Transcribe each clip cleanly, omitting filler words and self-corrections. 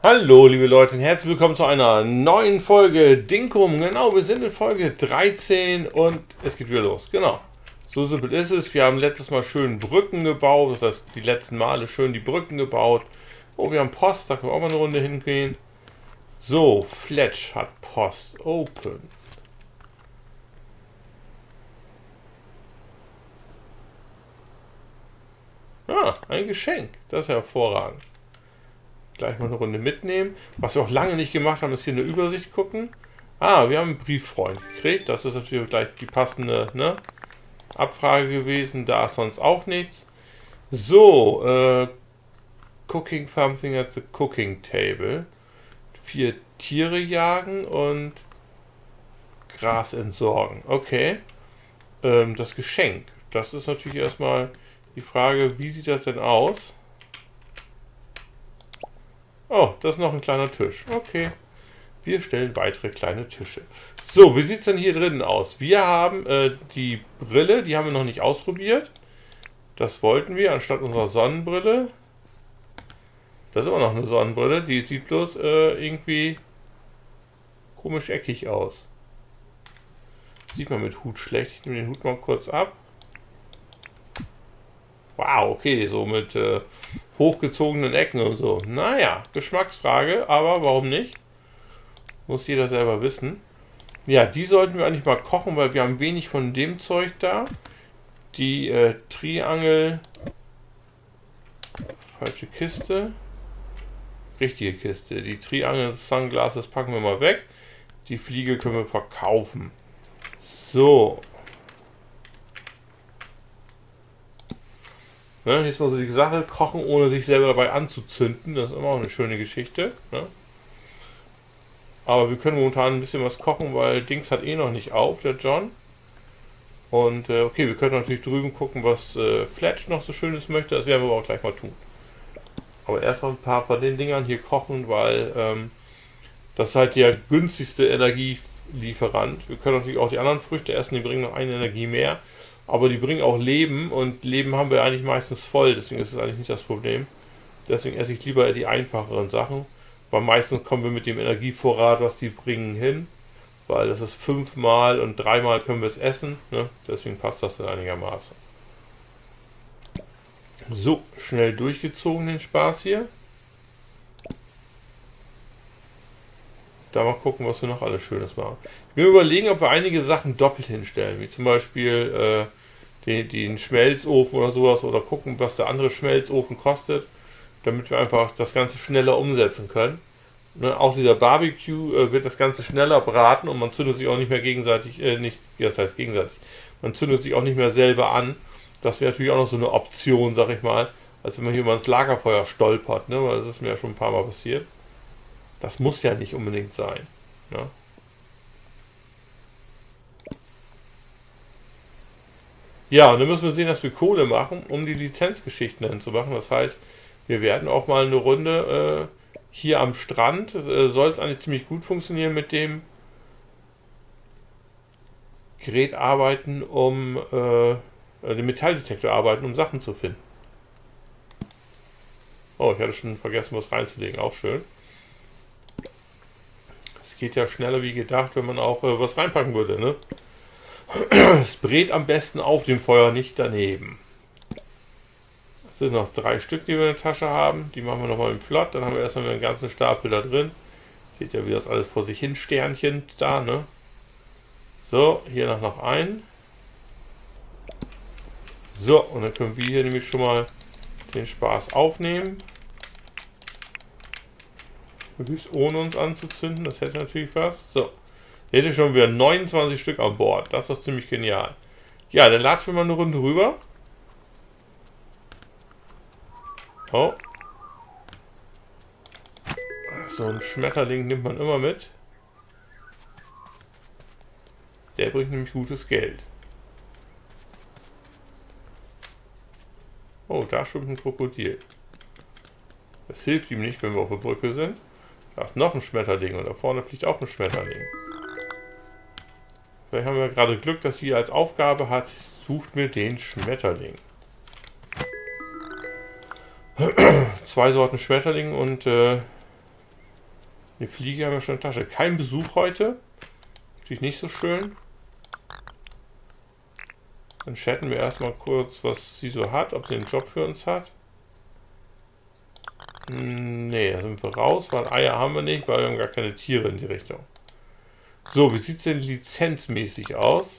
Hallo liebe Leute und herzlich willkommen zu einer neuen Folge Dinkum. Genau, wir sind in Folge 13 und es geht wieder los. Genau, so simpel ist es. Wir haben letztes Mal schön Brücken gebaut, das heißt die letzten Male schön die Brücken gebaut. Oh, wir haben Post, da können wir auch mal eine Runde hingehen. So, Fletch hat Post. Open. Ah, ein Geschenk. Das ist ja hervorragend. Gleich mal eine Runde mitnehmen. Was wir auch lange nicht gemacht haben, ist hier eine Übersicht gucken. Ah, wir haben einen Brieffreund gekriegt. Das ist natürlich gleich die passende Abfrage gewesen. Da ist sonst auch nichts. So, cooking something at the cooking table. 4 Tiere jagen und Gras entsorgen. Okay. Das Geschenk. Das ist natürlich erstmal die Frage, wie sieht das denn aus? Oh, das ist noch ein kleiner Tisch. Okay. Wir stellen weitere kleine Tische. So, wie sieht es denn hier drinnen aus? Wir haben die Brille, die haben wir noch nicht ausprobiert. Das wollten wir anstatt unserer Sonnenbrille. Das ist immer noch eine Sonnenbrille. Die sieht bloß irgendwie komisch eckig aus. Sieht man mit Hut schlecht. Ich nehme den Hut mal kurz ab. Wow, okay, so mit hochgezogenen Ecken und so. Naja, Geschmacksfrage, aber warum nicht? Muss jeder selber wissen. Ja, die sollten wir eigentlich mal kochen, weil wir haben wenig von dem Zeug da. Die Triangel... Falsche Kiste. Richtige Kiste. Die Triangel Sunglasses packen wir mal weg. Die Fliege können wir verkaufen. So. Ne, hier ist mal so die Sache, kochen ohne sich selber dabei anzuzünden, das ist immer auch eine schöne Geschichte. Ne? Aber wir können momentan ein bisschen was kochen, weil Dings hat eh noch nicht auf, der John. Und okay, wir können natürlich drüben gucken, was Fletch noch so Schönes möchte, das werden wir aber auch gleich mal tun. Aber erstmal ein paar von den Dingern hier kochen, weil das ist halt der günstigste Energielieferant. Wir können natürlich auch die anderen Früchte essen, die bringen noch eine Energie mehr. Aber die bringen auch Leben und Leben haben wir eigentlich meistens voll, deswegen ist es eigentlich nicht das Problem. Deswegen esse ich lieber die einfacheren Sachen, weil meistens kommen wir mit dem Energievorrat, was die bringen, hin. Weil das ist 5-mal und 3-mal können wir es essen, ne? Deswegen passt das dann einigermaßen. So, schnell durchgezogen den Spaß hier. Da mal gucken, was wir noch alles Schönes machen. Ich will überlegen, ob wir einige Sachen doppelt hinstellen, wie zum Beispiel den Schmelzofen oder sowas, oder gucken, was der andere Schmelzofen kostet, damit wir einfach das Ganze schneller umsetzen können. Ne, auch dieser Barbecue wird das Ganze schneller braten und man zündet sich auch nicht mehr gegenseitig, das heißt gegenseitig, man zündet sich auch nicht mehr selber an. Das wäre natürlich auch noch so eine Option, sag ich mal, als wenn man hier mal ins Lagerfeuer stolpert, ne, weil das ist mir ja schon ein paar Mal passiert. Das muss ja nicht unbedingt sein. Ne? Ja, und dann müssen wir sehen, dass wir Kohle machen, um die Lizenzgeschichten dann zu machen. Das heißt, wir werden auch mal eine Runde hier am Strand. Soll es eigentlich ziemlich gut funktionieren mit dem Gerät arbeiten, um den Metalldetektor arbeiten, um Sachen zu finden. Oh, ich hatte schon vergessen, was reinzulegen. Auch schön. Geht ja schneller wie gedacht, wenn man auch was reinpacken würde, ne? Es brät am besten auf dem Feuer, nicht daneben. Es sind noch 3 Stück, die wir in der Tasche haben. Die machen wir nochmal im Flott. Dann haben wir erstmal einen ganzen Stapel da drin. Seht ja, wie das alles vor sich hin Sternchen da, ne? So, hier noch einen. So, und dann können wir hier nämlich schon mal den Spaß aufnehmen. Möglichst ohne uns anzuzünden, das hätte natürlich was. So, jetzt hätte schon wieder 29 Stück an Bord. Das ist doch ziemlich genial. Ja, dann latschen wir mal eine Runde rüber. Oh. So ein Schmetterling nimmt man immer mit. Der bringt nämlich gutes Geld. Oh, da schwimmt ein Krokodil. Das hilft ihm nicht, wenn wir auf der Brücke sind. Da ist noch ein Schmetterling und da vorne fliegt auch ein Schmetterling. Vielleicht haben wir gerade Glück, dass sie als Aufgabe hat, sucht mir den Schmetterling. 2 Sorten Schmetterling und Eine Fliege haben wir schon in der Tasche. Kein Besuch heute. Natürlich nicht so schön. Dann chatten wir erstmal kurz, was sie so hat, ob sie einen Job für uns hat. Nee, da sind wir raus, weil Eier haben wir nicht, weil wir haben gar keine Tiere in die Richtung. So, wie sieht es denn lizenzmäßig aus?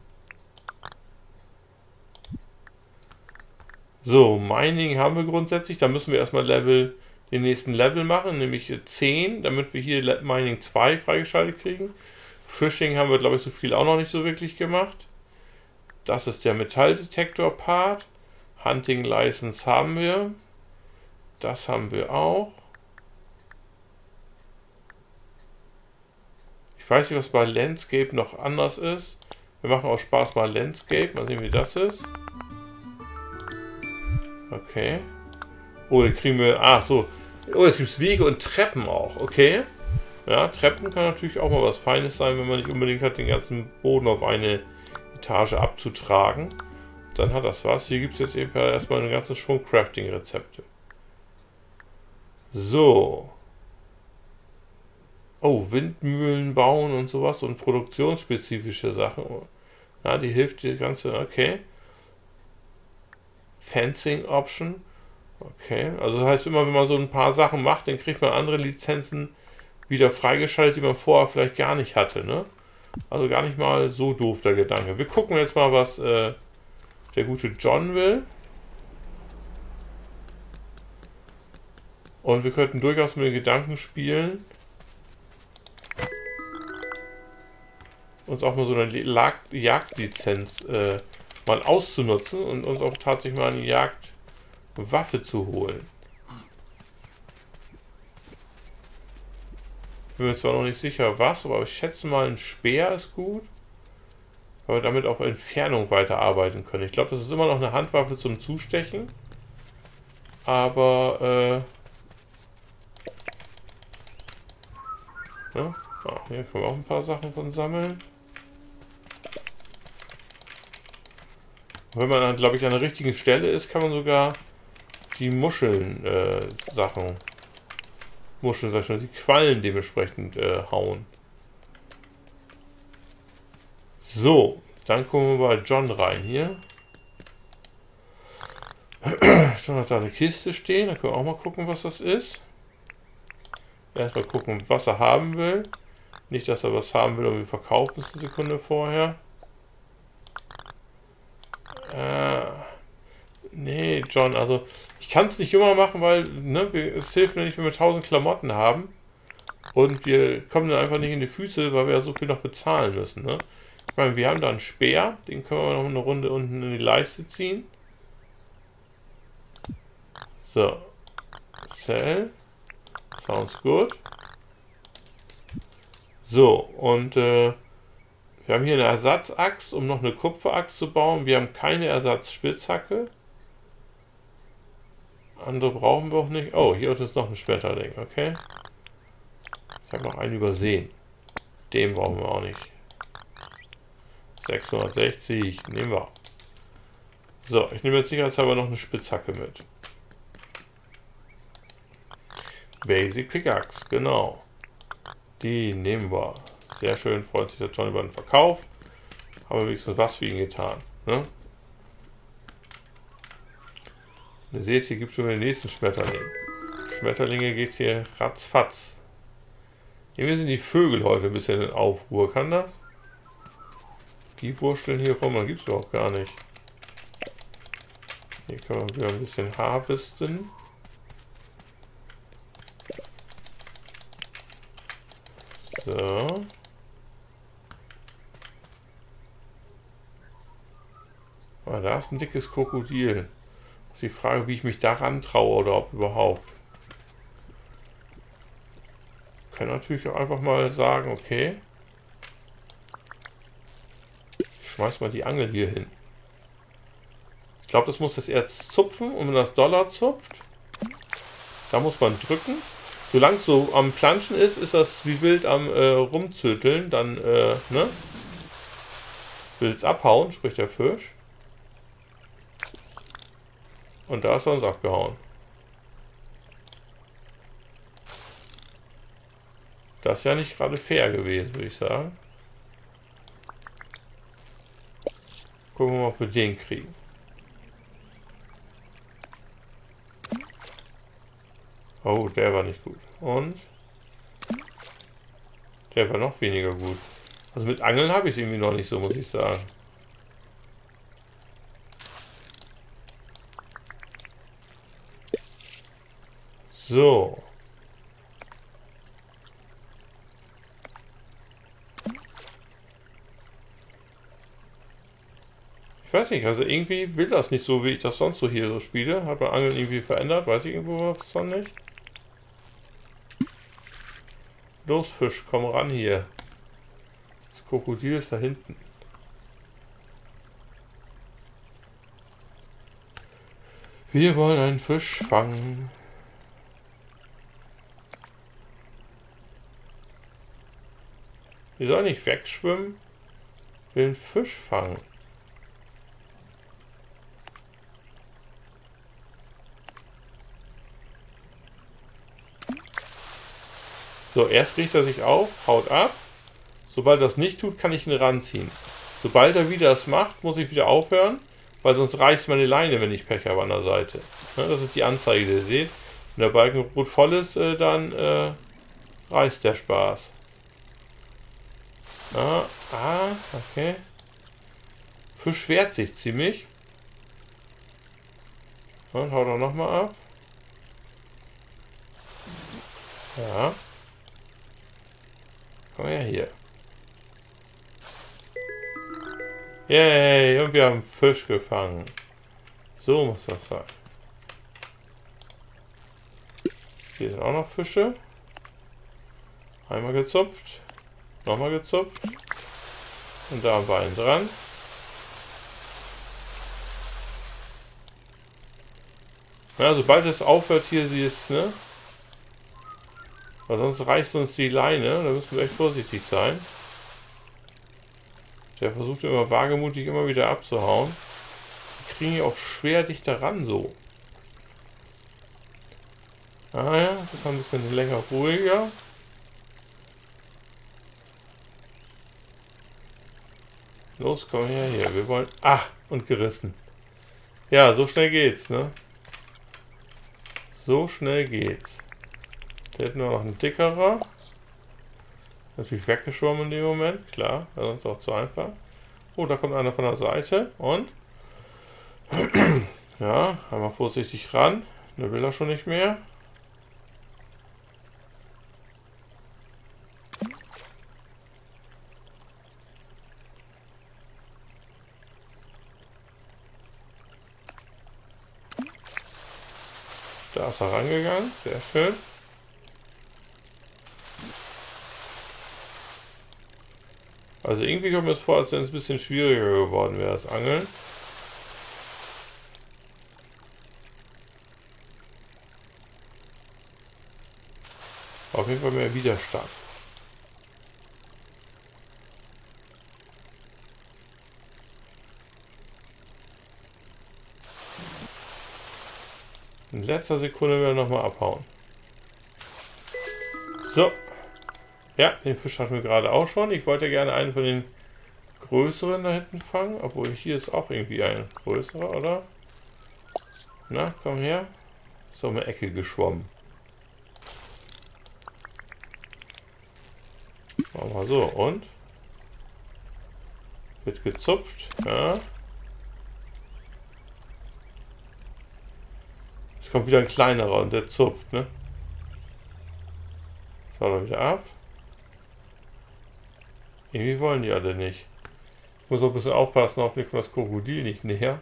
So, Mining haben wir grundsätzlich. Da müssen wir erstmal den nächsten Level machen, nämlich 10, damit wir hier Mining 2 freigeschaltet kriegen. Fishing haben wir, glaube ich, so viel auch noch nicht so wirklich gemacht. Das ist der Metalldetektor-Part. Hunting License haben wir. Das haben wir auch. Ich weiß nicht, was bei Landscape noch anders ist. Wir machen auch Spaß mal Landscape. Mal sehen, wie das ist. Okay. Oh, hier kriegen wir... Ach so. Oh, es gibt Wege und Treppen auch. Okay. Ja, Treppen kann natürlich auch mal was Feines sein, wenn man nicht unbedingt hat, den ganzen Boden auf eine Etage abzutragen. Dann hat das was. Hier gibt es jetzt eben erstmal einen ganzen Schwung Crafting-Rezepte. So. Oh, Windmühlen bauen und sowas und produktionsspezifische Sachen. Ja, die hilft die ganze... Okay. Fencing Option. Okay, also das heißt immer, wenn man so ein paar Sachen macht, dann kriegt man andere Lizenzen wieder freigeschaltet, die man vorher vielleicht gar nicht hatte, ne? Also gar nicht mal so doof der Gedanke. Wir gucken jetzt mal, was der gute John will. Und wir könnten durchaus mit den Gedanken spielen, uns auch mal so eine Jagdlizenz mal auszunutzen und uns auch tatsächlich mal eine Jagdwaffe zu holen. Ich bin mir zwar noch nicht sicher was, aber ich schätze mal, ein Speer ist gut, weil wir damit auf Entfernung weiterarbeiten können. Ich glaube, das ist immer noch eine Handwaffe zum Zustechen, aber ja, hier können wir auch ein paar Sachen von sammeln. Und wenn man dann, glaube ich, an der richtigen Stelle ist, kann man sogar die Muscheln, sag ich schon, die Quallen dementsprechend hauen. So, dann gucken wir bei John rein hier. Schon hat da eine Kiste stehen, da können wir auch mal gucken, was das ist. Erstmal gucken, was er haben will. Nicht, dass er was haben will und wir verkaufen es eine Sekunde vorher. Nee, John, also ich kann es nicht immer machen, weil es hilft mir nicht, wenn wir 1000 Klamotten haben und wir kommen dann einfach nicht in die Füße, weil wir ja so viel noch bezahlen müssen. Ne? Ich meine, wir haben da einen Speer, den können wir noch eine Runde unten in die Leiste ziehen. So. Sell. Sounds good. So, und wir haben hier eine Ersatzaxt, um noch eine Kupferaxt zu bauen. Wir haben keine Ersatzspitzhacke. Andere brauchen wir auch nicht. Oh, hier ist noch ein Schmetterling, okay. Ich habe noch einen übersehen. Den brauchen wir auch nicht. 660, nehmen wir. So, ich nehme jetzt sicherheitshalber noch eine Spitzhacke mit. Basic Pickaxe, genau. Die nehmen wir. Sehr schön, freut sich der John über den Verkauf. Haben wir wenigstens was für ihn getan. Ne? Ihr seht, hier gibt es schon den nächsten Schmetterling. Schmetterlinge geht hier ratzfatz. Irgendwie sind die Vögel heute ein bisschen in Aufruhr. Kann das? Die wurschteln hier rum, dann gibt es überhaupt gar nicht. Hier können wir wieder ein bisschen harvesten. So. Ah, da ist ein dickes Krokodil. Das ist die Frage, wie ich mich daran traue oder ob überhaupt. Ich kann natürlich auch einfach mal sagen, okay. Ich schmeiß mal die Angel hier hin. Ich glaube, das muss das Erz zupfen und wenn das Dollar zupft, da muss man drücken. Solange es so am Planschen ist, ist das wie wild am Rumzütteln. Dann will es abhauen, spricht der Fisch. Und da ist er uns abgehauen. Das ist ja nicht gerade fair gewesen, würde ich sagen. Gucken wir mal, ob wir den kriegen. Oh, der war nicht gut. Und? Der war noch weniger gut. Also mit Angeln habe ich es irgendwie noch nicht so, muss ich sagen. So. Ich weiß nicht, also irgendwie will das nicht so, wie ich das sonst so hier so spiele. Hat man Angeln irgendwie verändert? Weiß ich irgendwo was von nicht? Los, Fisch, komm ran hier. Das Krokodil ist da hinten. Wir wollen einen Fisch fangen. Wir sollen nicht wegschwimmen. Ich will einen Fisch fangen. So, erst riecht er sich auf, haut ab. Sobald er das nicht tut, kann ich ihn ranziehen. Sobald er wieder das macht, muss ich wieder aufhören, weil sonst reißt meine Leine, wenn ich Pech habe an der Seite. Ja, das ist die Anzeige, die ihr seht. Wenn der Balken rot voll ist, dann reißt der Spaß. Okay. Fisch wehrt sich ziemlich. Und haut er nochmal ab. Ja. Komm her hier. Yay, und wir haben Fisch gefangen. So muss das sein. Hier sind auch noch Fische. Einmal gezupft. Nochmal gezupft. Und da haben wir einen dran. Ja, sobald es aufhört hier, sie ist, ne? Weil sonst reißt uns die Leine. Da müssen wir echt vorsichtig sein. Der versucht immer wagemutig immer wieder abzuhauen. Die kriegen ja auch schwer dicht daran so. Ah ja, das ist ein bisschen länger ruhiger. Los, komm her hier. Wir wollen... Ah, und gerissen. Ja, so schnell geht's, ne? So schnell geht's. Der hätten wir noch einen dickerer. Natürlich weggeschwommen in dem Moment, klar, sonst auch zu einfach. Oh, da kommt einer von der Seite und ja, einmal vorsichtig ran. Ne, will er schon nicht mehr. Da ist er rangegangen, sehr schön. Also irgendwie kommt mir das vor, als wenn es ein bisschen schwieriger geworden wäre, das Angeln. Auf jeden Fall mehr Widerstand. In letzter Sekunde will er nochmal abhauen. So. Ja, den Fisch hatten wir gerade auch schon. Ich wollte gerne einen von den größeren da hinten fangen. Obwohl hier ist auch irgendwie ein größerer, oder? Na, komm her. Ist um eine Ecke geschwommen. Machen wir so. Und? Wird gezupft. Ja. Es kommt wieder ein kleinerer und der zupft, ne? Schau doch wieder ab. Irgendwie wollen die alle nicht. Ich muss auch ein bisschen aufpassen, hoffentlich kommt das Krokodil nicht näher.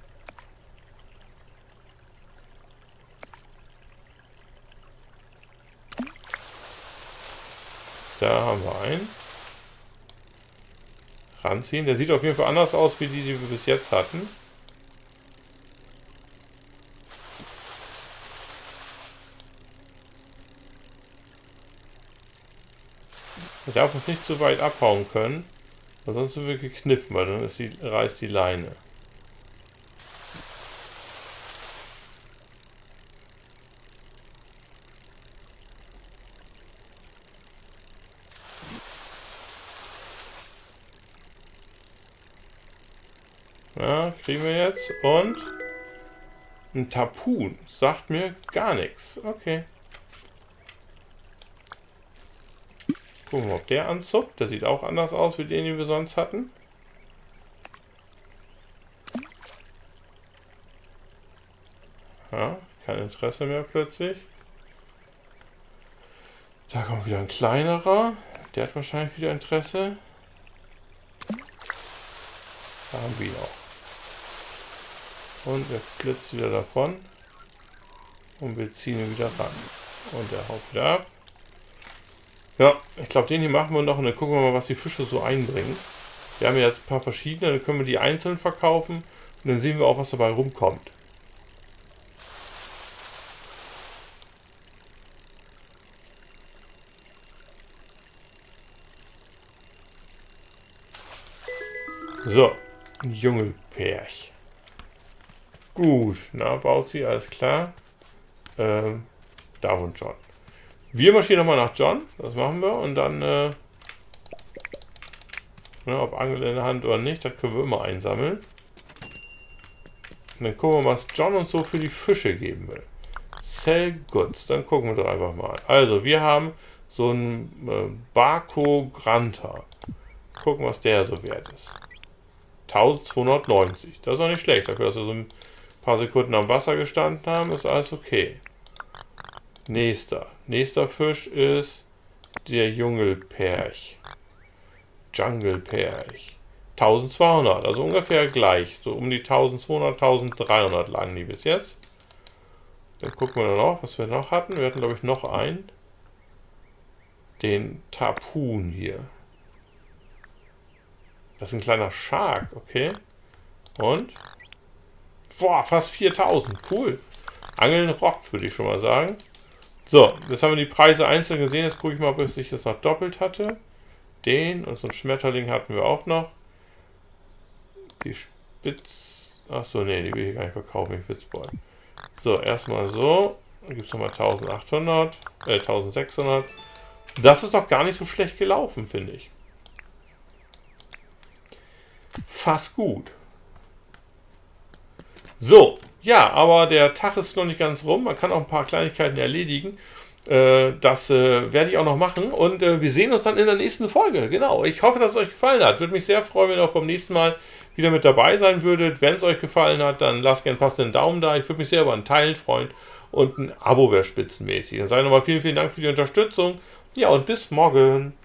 Da haben wir einen. Ranziehen. Der sieht auf jeden Fall anders aus, wie die wir bis jetzt hatten. Er darf uns nicht zu weit abhauen können, weil sonst sind wir gekniffen, weil dann reißt die Leine. Ja, kriegen wir jetzt. Und ein Tapun. Sagt mir gar nichts. Okay. Gucken wir, ob der anzupft. Der sieht auch anders aus, wie den wir sonst hatten. Ja, kein Interesse mehr plötzlich. Da kommt wieder ein kleinerer. Der hat wahrscheinlich wieder Interesse. Da haben wir ihn auch. Und er flitzt wieder davon. Und wir ziehen ihn wieder ran. Und er haut wieder ab. Ja, ich glaube, den hier machen wir noch und dann gucken wir mal, was die Fische so einbringen. Wir haben ja jetzt ein paar verschiedene, dann können wir die einzeln verkaufen und dann sehen wir auch, was dabei rumkommt. So, ein Dschungelperch. Gut, na, baut sie, alles klar. Da und John. Wir marschieren nochmal nach John, das machen wir und dann, ob Angel in der Hand oder nicht, das können wir immer einsammeln. Und dann gucken wir, was John uns so für die Fische geben will. Sell Goods, dann gucken wir doch einfach mal. Also, wir haben so einen Barco Granta. Gucken, was der so wert ist. 1290, das ist auch nicht schlecht, dafür, dass wir so ein paar Sekunden am Wasser gestanden haben, ist alles okay. Nächster Fisch ist der Dschungelperch. Dschungelperch. 1200, also ungefähr gleich. So um die 1200, 1300 lagen die bis jetzt. Dann gucken wir noch, was wir noch hatten. Wir hatten, glaube ich, noch einen. Den Tapun hier. Das ist ein kleiner Shark, okay. Und? Boah, fast 4000. Cool. Angeln rockt, würde ich schon mal sagen. So, jetzt haben wir die Preise einzeln gesehen. Jetzt gucke ich mal, ob ich das noch doppelt hatte. Den und so ein Schmetterling hatten wir auch noch. Die Spitz... Achso, nee, die will ich gar nicht verkaufen, ich Witzboy. So, erstmal so. Dann gibt es nochmal 1800, 1600. Das ist doch gar nicht so schlecht gelaufen, finde ich. Fast gut. So, ja, aber der Tag ist noch nicht ganz rum. Man kann auch ein paar Kleinigkeiten erledigen. Das werde ich auch noch machen. Und wir sehen uns dann in der nächsten Folge. Genau, ich hoffe, dass es euch gefallen hat. Würde mich sehr freuen, wenn ihr auch beim nächsten Mal wieder mit dabei sein würdet. Wenn es euch gefallen hat, dann lasst gerne einen passenden Daumen da. Ich würde mich sehr über einen Teilen freuen. Und ein Abo wäre spitzenmäßig. Dann sage ich nochmal vielen, vielen Dank für die Unterstützung. Ja, und bis morgen.